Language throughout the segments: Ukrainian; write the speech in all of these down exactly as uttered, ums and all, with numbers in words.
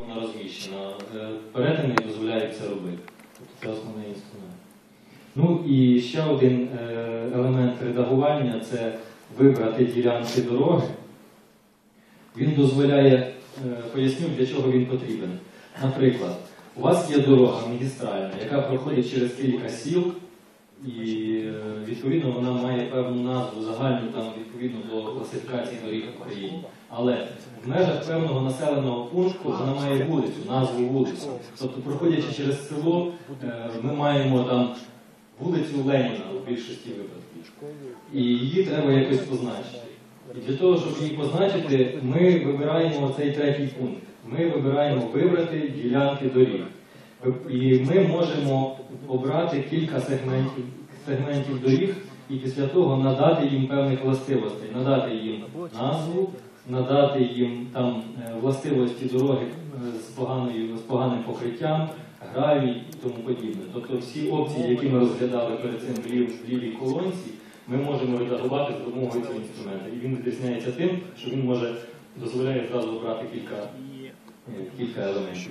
вона розміщена. Перетини дозволяють це робити. Тобто це основний інструмент. Ну і ще один елемент редагування – це вибрати ділянки дороги. Він дозволяє, поясню, для чого він потрібен. Наприклад, у вас є дорога магістральна, яка проходить через кілька сіл, і відповідно вона має певну назву загальну, там, відповідно до класифікації доріг в Україні. Але в межах певного населеного пункту вона має вулицю, назву вулицю. Тобто, проходячи через село, ми маємо там вулицю Леніна у більшості випадків. І її треба якось позначити. І для того, щоб її позначити, ми вибираємо цей третій пункт. Ми вибираємо вибрати ділянки доріг. І ми можемо обрати кілька сегментів, сегментів доріг і після того надати їм певних властивостей. Надати їм назву, надати їм там властивості дороги з, поганою, з поганим покриттям, гравій і тому подібне. Тобто всі опції, які ми розглядали перед цим в, лів, в лівій колонці, ми можемо редагувати з допомогою цього інструменту. І він відрізняється тим, що він може дозволяє зразу обрати кілька, кілька елементів.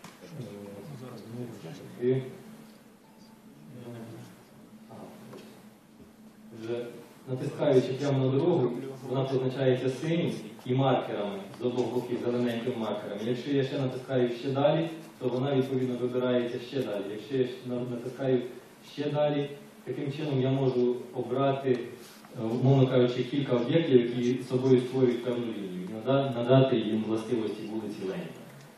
І... Вже натискаючи прямо на дорогу, вона позначається синім і маркерами, з обох боків зелененькими маркерами. Якщо я ще натискаю ще далі, то вона відповідно вибирається ще далі. Якщо я натискаю ще далі, таким чином я можу обрати, умовно кажучи, кілька об'єктів, які собою створюють певну лінію, надати їм властивості вулиці Леніна.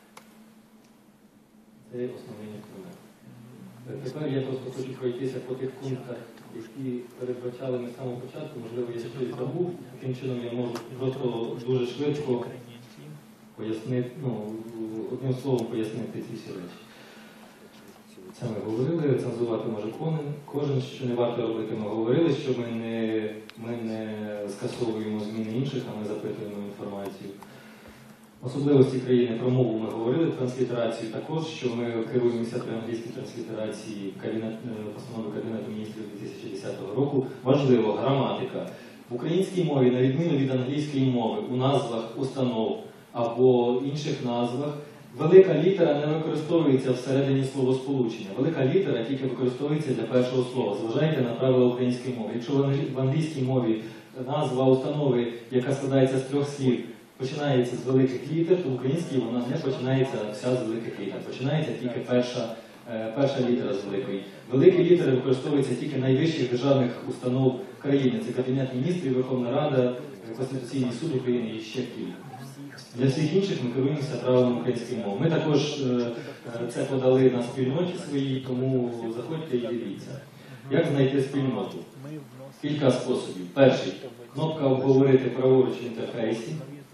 Це основний інструмент. Тепер я просто хочу пройтися по тих пунктах, які передбачали ми з самого початку. Можливо, я щось забув. Таким чином я можу просто дуже швидко пояснити, ну, одним словом пояснити ці всі речі. Це ми говорили, рецензувати може кожен, що не варто робити. Ми говорили, що ми не, ми не скасовуємо зміни інших, а ми запитуємо інформацію. Особливості країни про мову ми говорили, транслітерацію також, що ми керуємося при англійській транслітерації Кабінет, постанови Кабінету міністрів дві тисячі десятого року. Важливо, граматика. В українській мові, на відміну від англійської мови, у назвах установ або інших назвах, велика літера не використовується всередині словосполучення. Велика літера тільки використовується для першого слова. Зважайте на правила української мови. Якщо в англійській мові назва установи, яка складається з трьох слів, починається з великих літер, то в українській вона не починається вся з великих літер. Починається тільки перша, перша літера з великої. Великі літери використовуються тільки найвищих державних установ країни. Це Кабінет міністрів, Верховна Рада, Конституційний суд України і ще кілька. Для всіх інших ми керуємося правилами української мови. Ми також це подали на спільноті своїй, тому заходьте і дивіться. Як знайти спільноту? Кілька способів. Перший. Кнопка «Обговорити праворуч в інтерфейсі».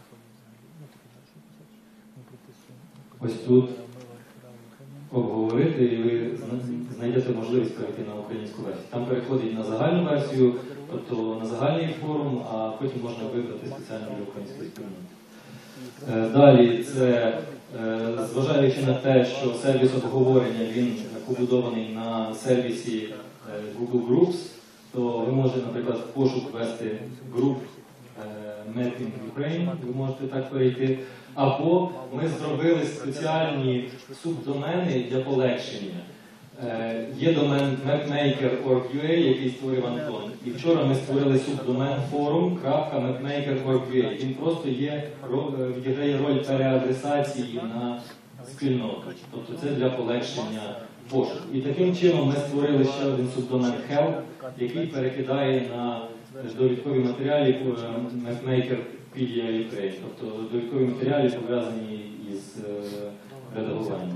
Ось тут обговорити, і ви знайдете можливість перейти на українську версію. Там переходить на загальну версію, тобто на загальний форум, а потім можна вибрати спеціально для української спільноти. Далі, це, зважаючи на те, що сервіс обговорення, він побудований на сервісі Google Groups, то ви можете, наприклад, в пошук ввести Group Mapping Ukraine, ви можете так перейти. Або ми зробили спеціальні субдомени для полегшення. Е, є домен mapmaker точка орг точка ю а, який створив Антон. І вчора ми створили субдомен forum крапка mapmaker точка орг точка ю а. Він просто є, відіграє роль переадресації на спільноту. Тобто це для полегшення пошуку. І таким чином ми створили ще один субдомен help, який перекидає на довідкові матеріалі mapmaker пі ді ей Ukraine, тобто довідкові матеріалі пов'язані із е, редагуванням.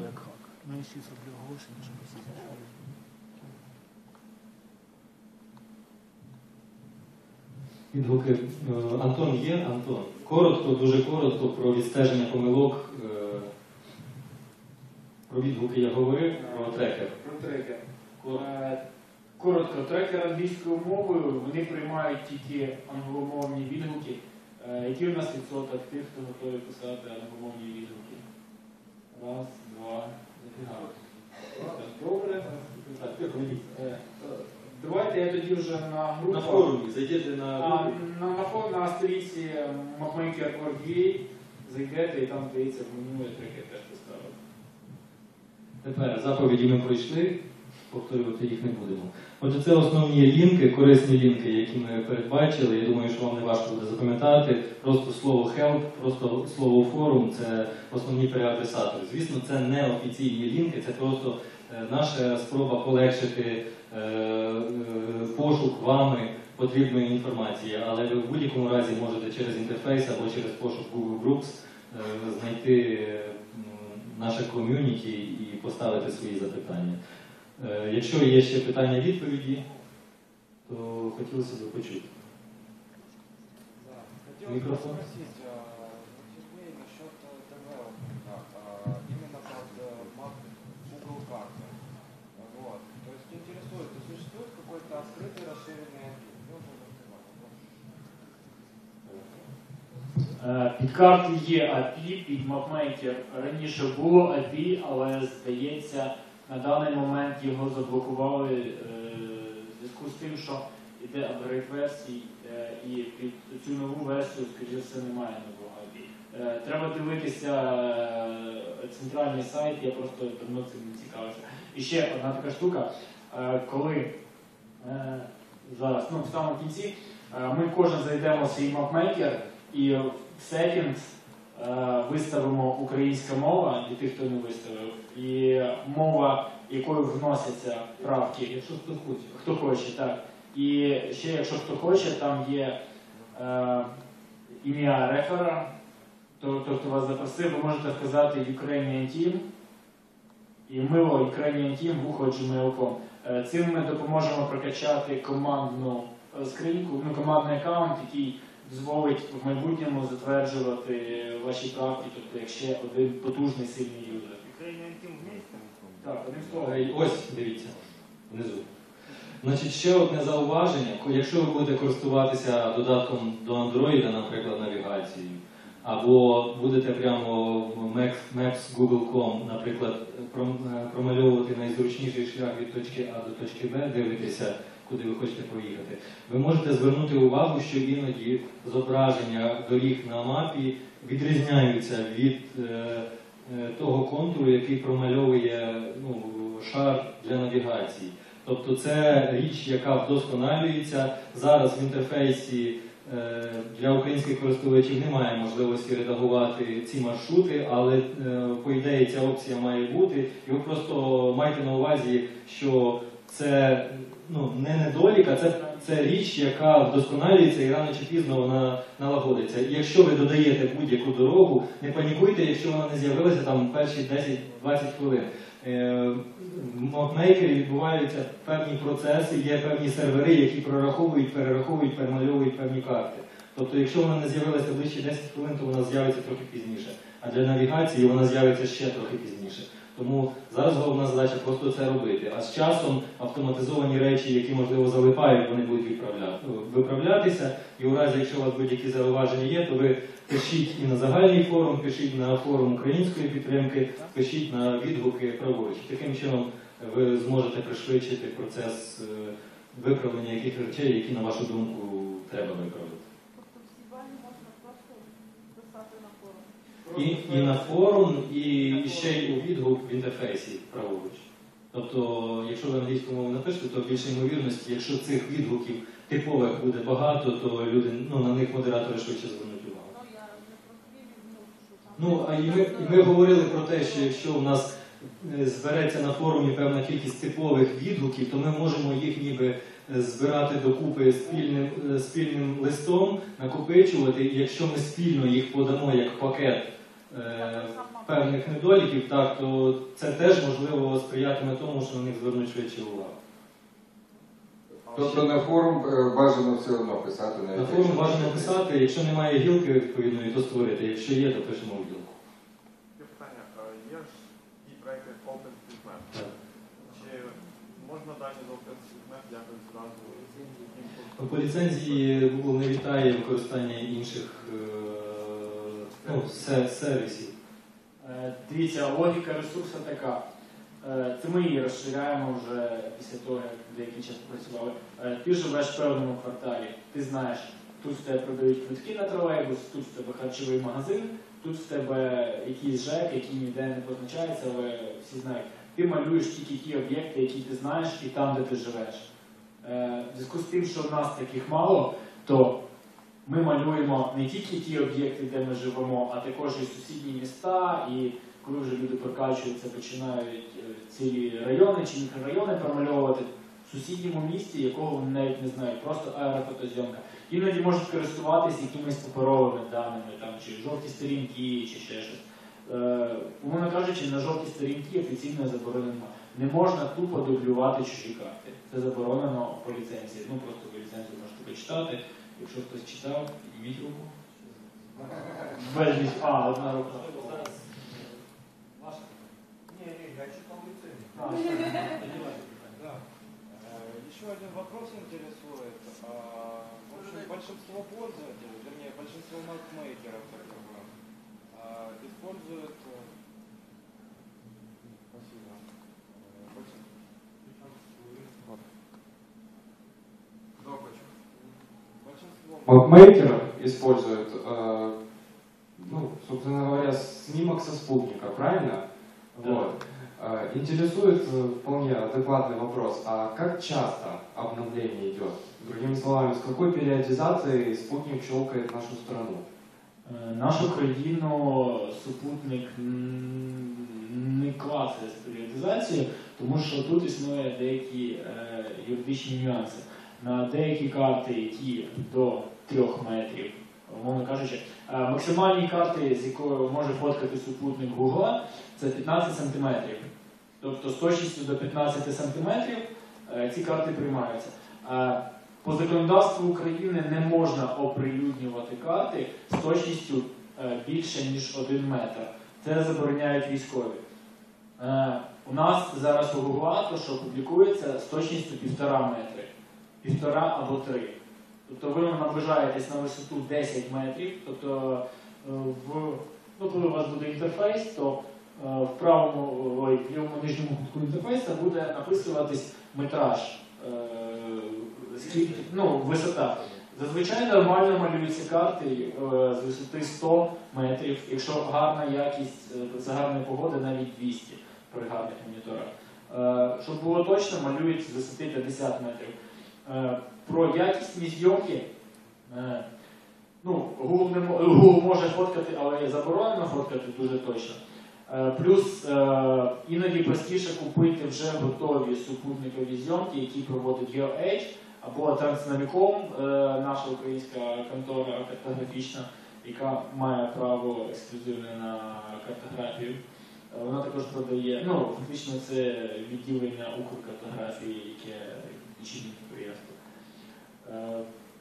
Відгуки. Антон є? Антон. Коротко, дуже коротко про відстеження помилок. Е, про відгуки я говорив, про трекер. Про трекер. Коротко, трекер англійською мовою, вони приймають тільки англомовні відгуки. Який у нас відсоток тих, хто готовий писати англомовні відгуки? Раз, два, добре. Давайте я тоді вже на групу. На форумі, зайдете на групу. На, на, на, на сторінці mapmaker точка орг точка ю а зайдете і там, здається, в меню я трекер теж поставив. Тепер заповіді ми пройшли, повторювати їх не будемо. Отже, це основні лінки, корисні лінки, які ми передбачили. Я думаю, що вам не важко буде запам'ятати. Просто слово help, просто слово форум – це основні переадресатори. Звісно, це не офіційні лінки, це просто е, наша спроба полегшити е, е, пошук вами потрібної інформації. Але ви в будь-якому разі можете через інтерфейс або через пошук Google Groups е, знайти е, наше ком'юніті і поставити свої запитання. Е, Якщо є ще питання-відповіді, то хотілося б почути. Да. Хотелось бы Микрофон. спросить, а, Сергей, насчет э, девелопмента, а, именно под э, мап Google карты. Вот. То есть интересует, то существует какой-то открытый расширенный эй пи ай? Ну, уже рассказал. Е, Під карти є ей пі ай, під MapMaker раніше було ей пі ай, але, здається, на даний момент його заблокували е, в зв'язку з тим, що йде апгрейд версій, е, і під цю нову версію, скоріше все, немає нового ей пі ай. Е, Треба дивитися е, центральний сайт, я просто давно цим не цікавився. І ще одна така штука, е, коли е, зараз, ну, в самому кінці, е, ми кожен зайдемо в свій MapMaker і в settings е, виставимо українська мова для тих, хто не виставив, і мова, якою вносяться правки, Якщо хто хоче. хто хоче, так. І ще, якщо хто хоче, там є е, ім'я рефера, то, то, хто вас запросив, ви можете вказати Ukrainian Team, і мило Ukrainian Team вухо джимейл крапка ком. Е, Цим ми допоможемо прокачати командну е, скриньку, ну, командний аккаунт, який дозволить в майбутньому затверджувати ваші правки, тобто як ще один потужний сильний юзер. Так, одним словом. Е, Ось, дивіться, внизу. Значить, ще одне зауваження. Якщо ви будете користуватися додатком до Android, наприклад, навігацією, або будете прямо в Maps Google крапка ком, наприклад, пром- промальовувати найзручніший шлях від точки А до точки Б, дивитися, куди ви хочете поїхати, ви можете звернути увагу, що іноді зображення доріг на мапі відрізняються від е, е, того контуру, який промальовує ну, шар для навігації. Тобто це річ, яка вдосконалюється. Зараз в інтерфейсі е, для українських користувачів немає можливості редагувати ці маршрути, але е, по ідеї ця опція має бути. І ви просто маєте на увазі, що це ну, не недолік, а це, це річ, яка вдосконалюється і рано чи пізно вона налагодиться. І якщо ви додаєте будь-яку дорогу, не панікуйте, якщо вона не з'явилася там перші десять-двадцять хвилин. В мапмейкері відбуваються певні процеси, є певні сервери, які прораховують, перераховують, перемальовують певні карти. Тобто, якщо вона не з'явилася ближче десять хвилин, то вона з'явиться трохи пізніше. А для навігації вона з'явиться ще трохи пізніше. Тому зараз головна задача просто це робити. А з часом автоматизовані речі, які, можливо, залипають, вони будуть відправля... виправлятися. І у разі, якщо у вас будь-які зауваження є, то ви пишіть і на загальний форум, пишіть на форум української підтримки, пишіть на відгуки праворуч. Таким чином ви зможете пришвидшити процес виправлення яких речей, які, на вашу думку, треба виправити. Тобто всі бані можна просто писати на форум? І, і на форум, і ще й у відгук в інтерфейсі праворуч. Тобто, якщо ви англійською мовою напишете, то більше ймовірності, якщо цих відгуків типових буде багато, то люди, ну, на них модератори швидше звернуть увагу. Ну, я не про Київ, ну, що там... Ну, а і ми, і ми говорили про те, що якщо у нас збереться на форумі певна кількість типових відгуків, то ми можемо їх ніби збирати докупи спільним, спільним листом, накопичувати, і якщо ми спільно їх подамо як пакет е, певних недоліків, так, то це теж можливо сприятиме тому, що на них звернуть швидше увагу. Тобто на форум е, бажано все одно писати навіть. На форум якщо- бажано писати, якщо немає гілки відповідної, то створити. Якщо є, то пишемо в гілку. Є питання. Є ж і проєкти OpenStreetMap. Так. Чи можна дані з OpenStreetMap якось зразу Ну, по ліцензії Google не вітає використання інших е, ну, се- сервісів. Е, Дивіться, логіка ресурсу така. Е, Це ми її розширяємо вже після того, як деякий час попрацювали. Е, Ти живеш в певному кварталі, ти знаєш, тут в тебе продають квитки на тролейбус, тут в тебе харчовий магазин, тут в тебе якийсь ЖЕК, який ніде не позначається, але всі знають. ти малюєш тільки ті об'єкти, які ти знаєш, і там, де ти живеш. Е, в зв'язку з тим, що в нас таких мало, то ми малюємо не тільки ті об'єкти, де ми живемо, а також і сусідні міста, і коли вже люди прокачуються, починають цілі райони чи мікрорайони промальовувати в сусідньому місті, якого вони навіть не знають, просто аерофотозйомка. Іноді можуть користуватися якимись паперовими даними, там, чи жовті сторінки, чи ще щось. Е, умовно кажучи, на жовті сторінки офіційно заборонено. Не можна тупо дублювати чужі карти. Це заборонено по ліцензії. Ну, просто ви ліцензію можете почитати. Якщо хтось читав, підніміть руку. Безліч. А, одна рука. Не, не, я читал лицензию. А, Да. Э, Еще один вопрос интересует. А, В общем, большинство пользователей, вернее, большинство маркмейкеров, как бы, а, используют... э, Спасибо. Э, большин- Вот. Кнопочку. Большинство... Мапмейкеры используют, э, ну, собственно говоря, снимок со спутника, правильно? Да. Вот. Э, Интересует э, вполне адекватный вопрос, а как часто обновление идет? Другими словами, с какой периодизацией спутник щелкает нашу страну? Е, Нашу країну супутник м, не клацає з періодизацією, тому що тут існує деякі е, юридичні нюанси. На деякі карти, які до трьох метрів, умовно кажучи, е, максимальні карти, з якою може фоткати супутник Google, це п'ятнадцять сантиметрів. Тобто з точністю до п'ятнадцяти сантиметрів е, ці карти приймаються. Е, По законодавству України не можна оприлюднювати карти з точністю е, більше, ніж один метр. Це забороняють військові. Е, у нас зараз у Google, то, що публікується, з точністю півтора метри. Півтора або три. Тобто ви наближаєтесь на висоту десять метрів, тобто е, в, ну, коли у вас буде інтерфейс, то е, в правому, ой, в лівому нижньому кутку інтерфейсу буде написуватись метраж. Е, Скільки, ну, висота. Зазвичай нормально малюються карти е, з висоти сто метрів, якщо гарна якість, е, за гарної погоди навіть двісті при гарних моніторах. Е, щоб було точно, малюють з висоти п'ятдесят метрів. Е, про якісні зйомки, е, ну, Google, не, мо- Google може фоткати, але заборонено фоткати дуже точно. Е, плюс е, іноді простіше купити вже готові супутникові зйомки, які проводить GeoEdge, або Transnavicom, е, наша українська контора картографічна, яка має право ексклюзивне на картографію. Е, Вона також продає, ну, фактично це відділення Укркартографії, яке дочірнє підприємство. Е,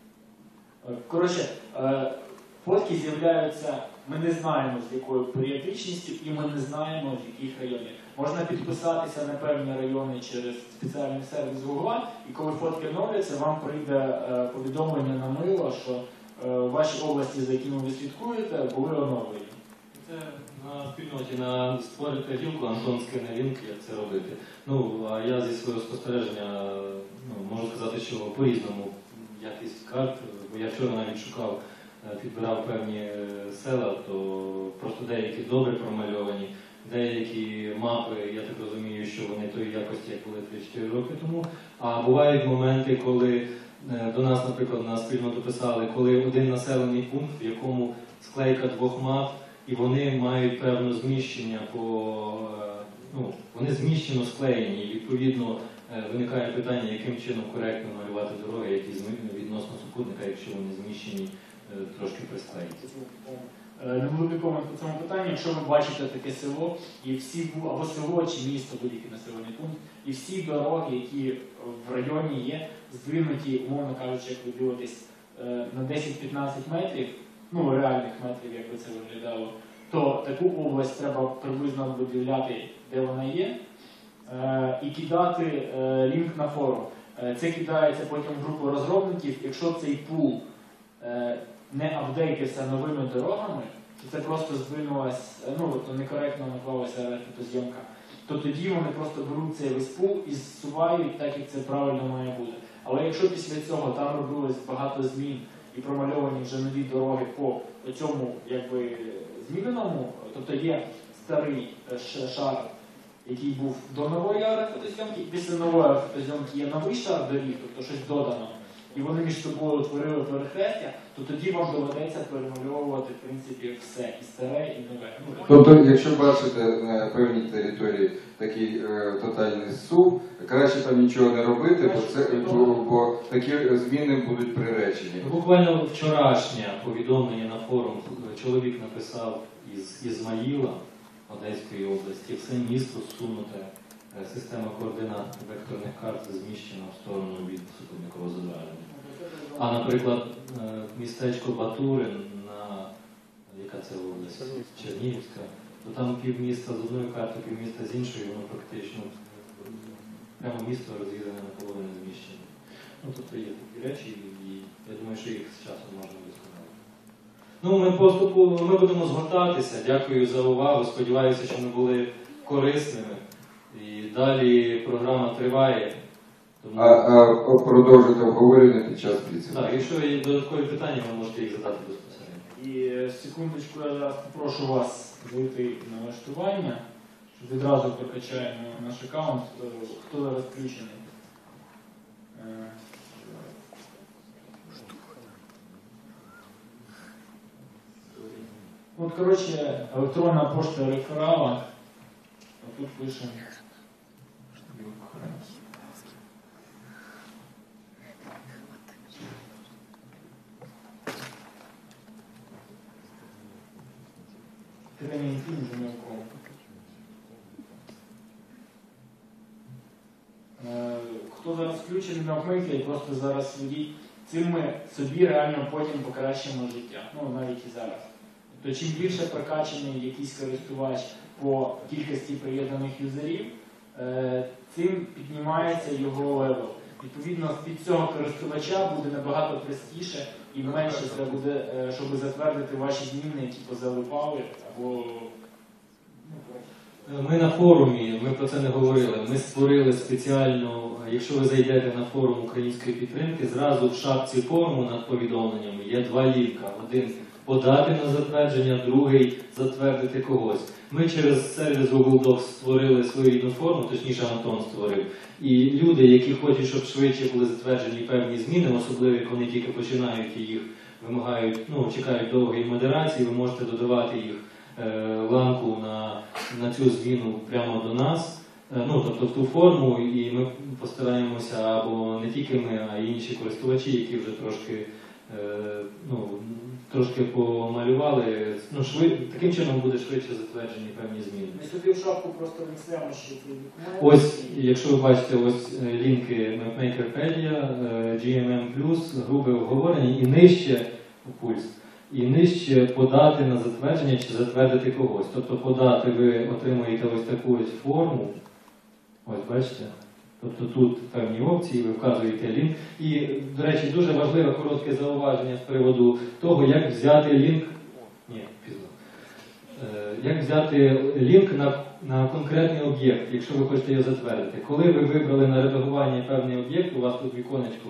е, Коротше, е, фотки з'являються, ми не знаємо з якою періодичністю, і ми не знаємо в яких районах. Можна підписатися на певні райони через спеціальний сервіс Google, і коли фотки оновляться, вам прийде е, повідомлення на мило, що е, ваші області, за якими ви слідкуєте, були оновлені. Це на спільноті на створити гілку, Антон скине лінк, як це робити. Ну, а я зі свого спостереження ну, можу сказати, що по-різному якість карт, бо я вчора навіть шукав, е, підбирав певні е, села, то просто деякі добре промальовані, деякі мапи, я так розумію, що вони тої якості, як були три-чотири роки тому. А бувають моменти, коли е, до нас, наприклад, на спільноту писали, коли один населений пункт, в якому склейка двох мап, і вони мають певне зміщення по, е, ну, вони зміщено склеєні, і відповідно е, виникає питання, яким чином коректно малювати дороги, які зми- відносно супутника, якщо вони зміщені е, трошки присклеєні. Невеликий комент по цьому питанню. Якщо ви бачите таке село, і всі бу- або село чи місто, будь-який населений пункт, і всі дороги, які в районі є, здвинуті, умовно кажучи, як ви дивитесь, е, на десять-п'ятнадцять метрів, ну реальних метрів, як би це виглядало, то таку область треба приблизно виділяти, де вона є, е, і кидати е, лінк на форум. Е, Це кидається потім в групу розробників. Якщо цей пул е, не апдейтився новими дорогами, то це просто здвинулась, ну, то некоректно наклалася фотозйомка, то тоді вони просто беруть цей весь пул і зсувають так, як це правильно має бути. Але якщо після цього там робилось багато змін і промальовані вже нові дороги по цьому якби зміненому, тобто є старий ш- шар який був до нової аерофотозйомки, і після нової аерофотозйомки є новий шар доріг, тобто щось додано, і вони між собою утворили перехрестя, то тоді вам доведеться перемальовувати, в принципі, все, і старе, і нове. Ну, Тобто, якщо бачите на певній території такий е, тотальний сув, краще там нічого не робити, бо, це, бо, бо такі зміни будуть приречені. Буквально вчорашнє повідомлення на форум чоловік написав із Ізмаїла Одеської області. Все місто зсунуте, е, система координат векторних карт зміщена в сторону від супутникового зображення. А, наприклад, е, містечко Батурин, на яка це область? Чернігівська, то там півміста з одної карти, півміста з іншої, воно практично прямо місто розділене на половину зміщення. Ну, тобто є такі речі, і я думаю, що їх з часом можна вдосконалити. Ну, ми поступу, ми будемо згортатися. Дякую за увагу. Сподіваюся, що ми були корисними. І далі програма триває. Тому... А, а продовжити обговорення під час підсумку. Так, якщо є додаткові питання, ви можете їх задати безпосередньо. І е, секундочку, я зараз попрошу вас зайти на налаштування, щоб відразу прокачаємо наш аккаунт, е, хто зараз включений. Е, От, коротше, електронна пошта реферала. А тут пишемо. Тренінг Жумілком. Хто зараз включений на обмийки, просто зараз водій. Цим ми собі реально потім покращимо життя. Ну, навіть і зараз. Тобто, чим більше прокачаний якийсь користувач по кількості приєднаних юзерів, цим піднімається його левел. Відповідно, від цього користувача буде набагато простіше і менше це буде, щоб затвердити ваші зміни, які позалипали, або... Ми на форумі, ми про це не говорили, ми створили спеціально, якщо ви зайдете на форум української підтримки, зразу в шапці форуму над повідомленнями є два лінка. Один – подати на затвердження, другий – затвердити когось. Ми через сервіс Google Docs створили свою рідну форму, точніше Антон створив. І люди, які хочуть, щоб швидше були затверджені певні зміни, особливо як вони тільки починають і їх вимагають, ну, чекають довгої модерації, ви можете додавати їх е, ланку на, на цю зміну прямо до нас, е, ну, тобто в ту форму, і ми постараємося, або не тільки ми, а й інші користувачі, які вже трошки, е, ну, трошки помалювали, ну, швид... таким чином буде швидше затверджені певні зміни. Ми собі в шапку просто внесемо ще цей документ. Ось, якщо ви бачите, ось лінки Mapmaker-Pedia, джі ем ем плюс, грубе обговорення, і нижче пульс, і нижче подати на затвердження чи затвердити когось. Тобто подати ви отримуєте ось таку ось форму, ось бачите, тобто тут певні опції, ви вказуєте лінк. І, до речі, дуже важливе коротке зауваження з приводу того, як взяти лінк, ні, пізно, як взяти лінк на, на конкретний об'єкт, якщо ви хочете його затвердити. Коли ви вибрали на редагування певний об'єкт, у вас тут віконечко,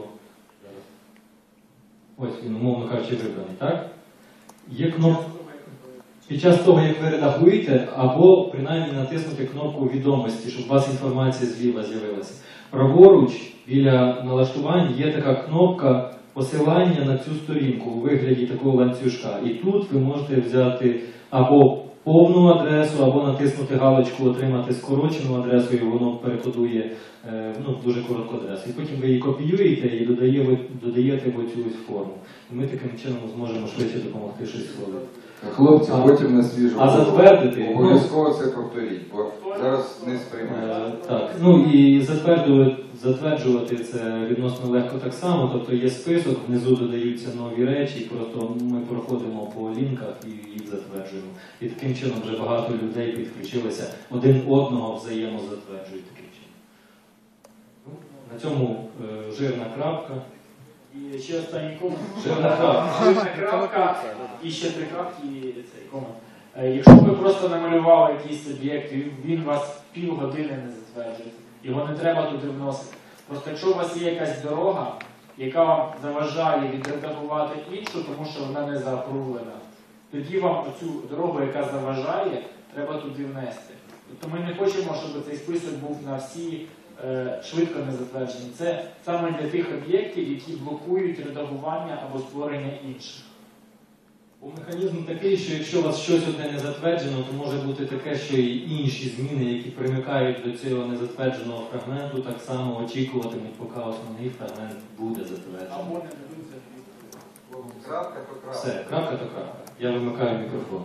ось він, умовно кажучи, вибраний, так? Є кнопка. Під час того, як ви редагуєте, або принаймні натиснути кнопку відомості, щоб у вас інформація зліва з'явилася. Праворуч, біля налаштувань, є така кнопка посилання на цю сторінку у вигляді такого ланцюжка. І тут ви можете взяти або повну адресу, або натиснути галочку «Отримати скорочену адресу», і воно перекодує е, ну, дуже коротку адресу. І потім ви її копіюєте і додаєте, додаєте в оцю ось форму. І ми таким чином зможемо швидше допомогти щось схвалити. Хлопці, потім на свіжу. А затвердити? Обов'язково це повторіть, бо зараз не сприймається. Е, так, ну і затверджувати, затверджувати це відносно легко так само, тобто є список, внизу додаються нові речі, просто ми проходимо по лінках і їх затверджуємо. І таким чином вже багато людей підключилися, один одного взаємозатверджують таким чином. На цьому е, жирна крапка. І ще останній комент. Жирна крапка. Жирна крапка, і ще три крапки, і цей комент. Е, Якщо ви просто намалювали якийсь об'єкт, і він вас півгодини не затверджує, його не треба туди вносити. Просто якщо у вас є якась дорога, яка вам заважає відредагувати іншу, тому що вона не заапрувлена, тоді вам оцю дорогу, яка заважає, треба туди внести. Тобто ми не хочемо, щоб цей список був на всі е, швидко не затверджені. Це саме для тих об'єктів, які блокують редагування або створення інших. Бо механізм такий, що якщо у вас щось одне не затверджено, то може бути таке, що і інші зміни, які примикають до цього незатвердженого фрагменту, так само очікуватимуть, поки основний фрагмент буде затверджений. Або не дадуть закріпити. Крапка то крапка. Все, крапка то крапка. Я вимикаю мікрофон.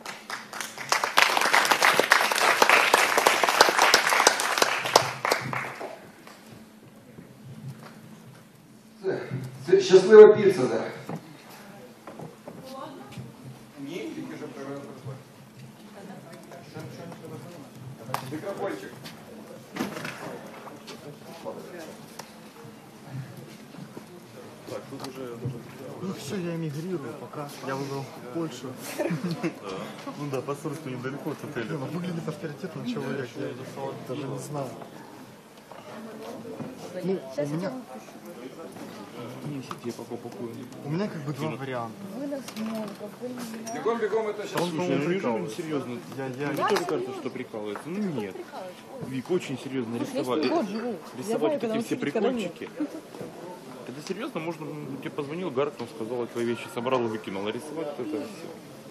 Це, це щаслива піца, так. Ні, тільки що перенесли. Мікрофончик. Так, тут уже... Ну все, я эмигрирую пока. Я выбрал Польшу. Ну да, по Сурску недалеко от отеля. Не, ну, выглядит авторитетным человек, я даже не знаю. Ну, у меня, Не, сидите, я пока упакую. у меня как бы два варианта. Бігом, бігом, это сейчас. Он, Слушай, по-моему, ну неужели он прикалывается. серьезно? Я, я, Мне тоже кажется, что прикалывается. Ну нет. Вик, очень серьезно рисовать. э, Рисовать вот эти все прикольчики. Это серьезно, можно, ну, тебе позвонил, гаркнул, сказал, твои вещи собрал и выкинул. А рисовать это все.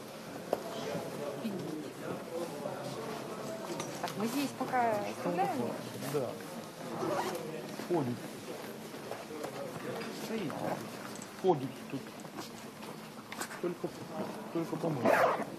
Так, мы здесь пока оставляем. да. Ходит. Ходит тут. Только, только помыть.